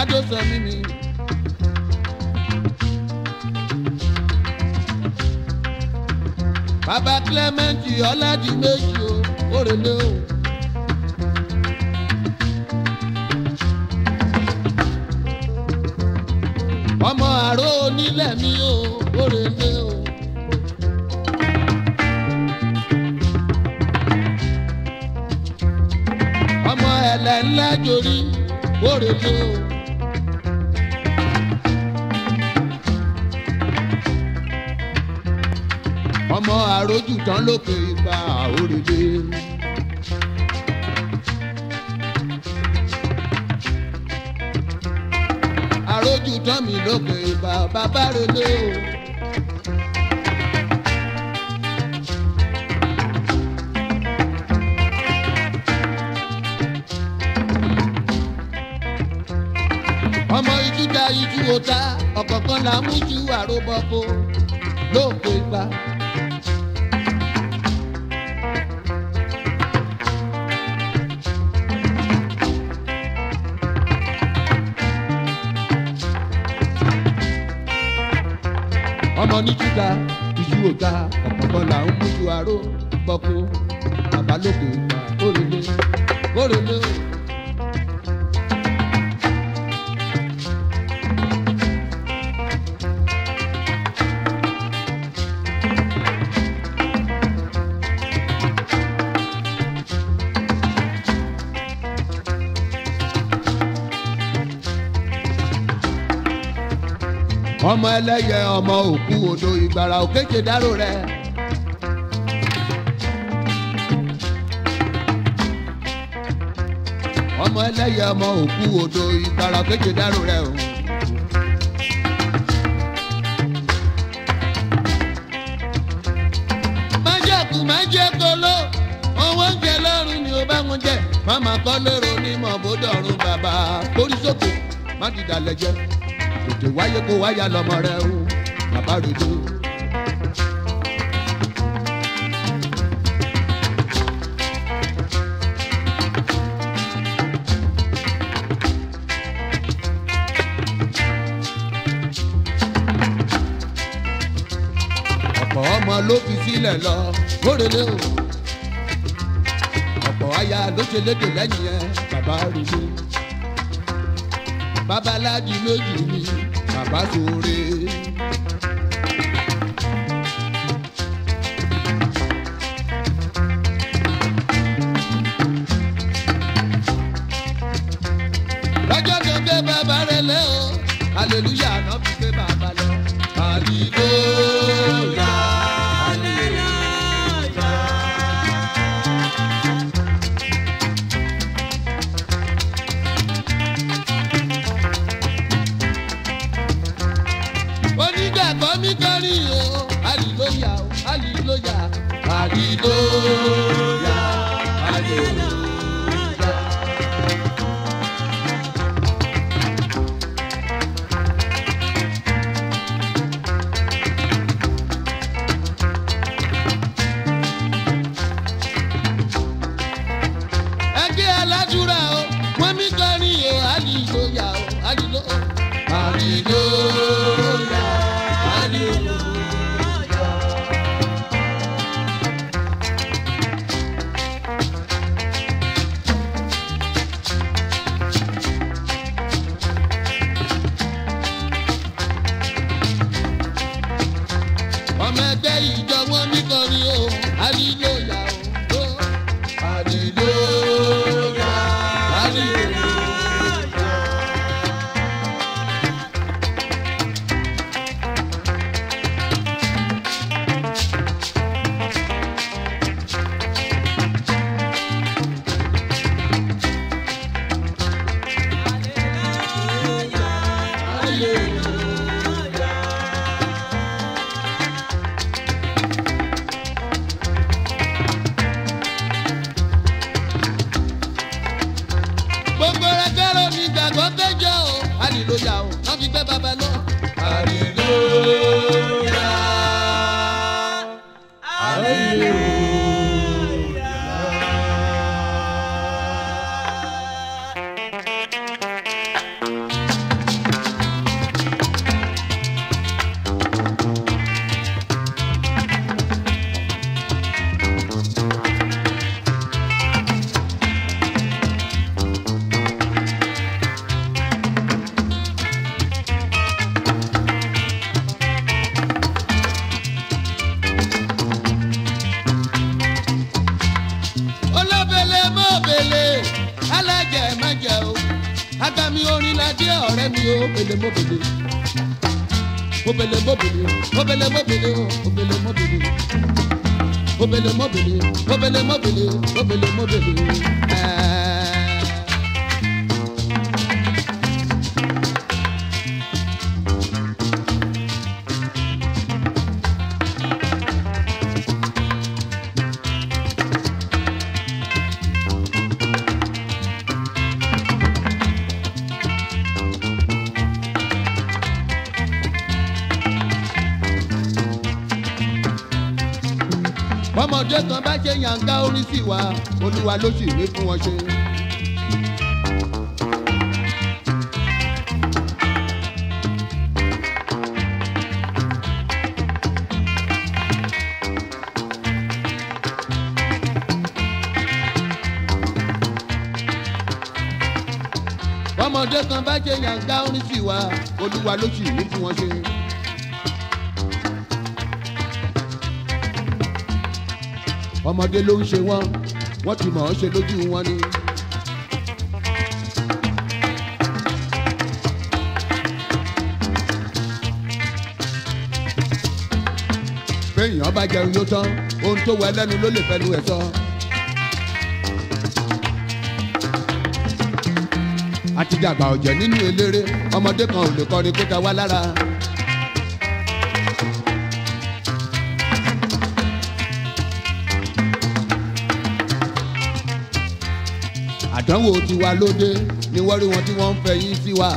Adó sọ mímí. Bàbá Clement Ọládìméjì o, òrèlé o. Ọmọ àrò onílẹ̀ mi o, òrèlé o. Ọmọ ẹ̀lẹ̀ ńlá jorí, òrèlé o. Ọmọ àròjù tán lókè ipa òrèlé. Àròjù tán mi lókè ipa bàbá rèlé o. Ọmọ ijú da ijú ota ọ̀kọ̀ọ̀kan là mú ju àròbọ̀kọ lókè ipa. Ọmọ ní júdà ijú ota ọ̀kọ̀ọ̀kan là ń mú ju àròbọ̀kọ bàbá lókè ipa òrèlé òrèlé o. Ọmọ ẹlẹ́yẹ ọmọ òkú odò ìgbàrà òkèjè dárò rẹ̀. Ọmọ ẹlẹ́yẹ ọmọ òkú odò ìgbàrà òkèjè dárò rẹ̀ o. Májẹ̀kù májẹ̀kọ́ló owó ń jẹ lọ́rùn ni ó bá wọn jẹ. Màmá kọ́ lérò onímọ̀ bódọ̀rùn bàbá kórí sókè má dìdà lẹ́jẹ́. Tètè wáyé kó wáyà lọmọ rẹ o bàbá rèdè. Ọ̀pọ̀ ọmọ ló fi sílẹ̀ lọ kórèlé o. Ọ̀pọ̀ aya ló ṣe lédè lẹ́yìn ẹ bàbá rèdè. Babaláji méjì ni bàbá sóore. Lọ́jọ́ tó gbé bàbá rẹ̀ lé o, hallelujah náà fi gbé bàbá lọ. Hallelujah, hallelujah. Onígbàgbọ́ mi kọrin o, hallelujah o, hallelujah, hallelujah, hallelujah. Ẹgbẹ́ aládùúrà o, wọ́n mi kọrin o, hallelujah o, hallelujah, hallelujah. Ọmọ ẹgbẹ́ ìjọ wọn mi kọrin o, hallelujah o, hallelujah, hallelujah. alága mi orin lajẹ ọ̀rẹ́ mi o bele mobele obele mobele obele mobele obele mobele obele mobele obele mobele obele mobele. ọmọdé kan bá ṣe yànká orin sí wa olúwa ló sì ní fún wọn ṣe. ọmọdé kan bá ṣe yànká orin sí wa olúwa ló sì ní fún wọn ṣe. ọmọdé ló ń ṣe wọ́n ti mọ̀ ọ́ ṣe lójú wọn ni. béèyàn bá jẹun yóò tán ohun tó wẹ lẹ́nu ló lè fẹnu ẹ̀ sọ. àti dàgbà ọ̀jẹ̀ nínú eléré ọmọdé kan ò lè kọrin kó ta wá lára. àdánwò tiwa lóde ni wọ́n rí wọn tí wọ́n ń fẹ́ yín sí wa.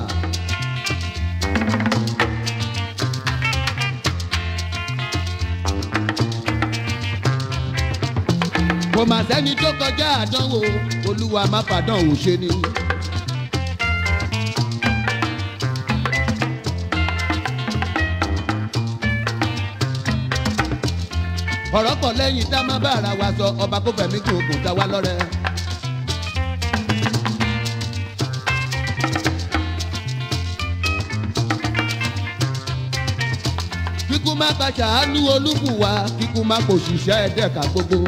kò mà sẹ́ni tó kọjá àdánwò olúwa má fàdánwò ṣe ni. ọ̀rọ̀ pọ̀ lẹ́yìn tá a má bá ara wa sọ ọba kó fẹ̀mí kí oògùn ta wá lọ́rẹ́. kíkú má ka ṣàánú olúbùwà kíkú má kò ṣiṣẹ́ ẹ̀dẹ́ka gbogbo.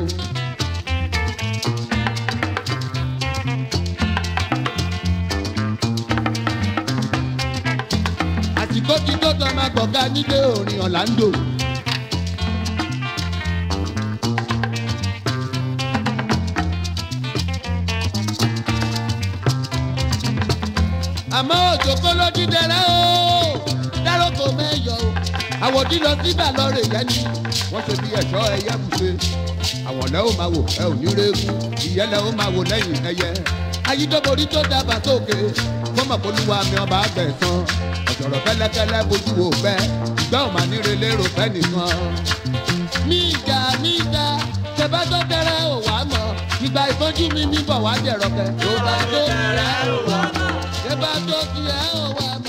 àsìkò tí tó tọ́ máa gbọ̀gá nílé orin Orlando. àmọ́ òjò kó ló dídẹ̀rẹ́ o dáròkò mẹ́yọ̀ o àwòdì lọ síbà lọ́rẹ̀ yẹn ni wọ́n ṣe bí ẹ̀ṣọ́ ẹyẹ bùṣe àwọn lẹ́ ó máa wò ẹ ò ní rẹ́gùn ìyẹn lẹ́ ó máa wò lẹ́yìn ẹyẹ ayídọ́borí tó dábàá sókè fọmọ polúwa mi ọba àgbẹ̀sán ọ̀sọ̀rọ̀ kẹ́lẹ́kẹ́lẹ́ bójú wò fẹ́ ìgbà ò máa níre lérò fẹ́ nìkan. níjà tẹ́bá tó tẹ́rẹ́ ò wá mọ̀ ìgbà ìfọ́jú mi níbọ̀ wá jẹ̀rọ̀kẹ́ tó bá tó tẹ́rẹ́ ò wá mọ̀ tẹ́bá tó tiẹ̀ ò wá mọ̀.